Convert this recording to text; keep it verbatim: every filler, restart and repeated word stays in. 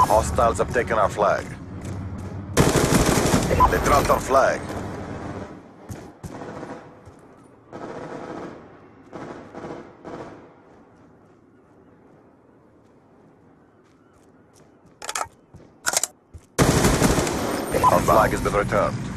Hostiles have taken our flag. They dropped our flag. Our flag has been returned.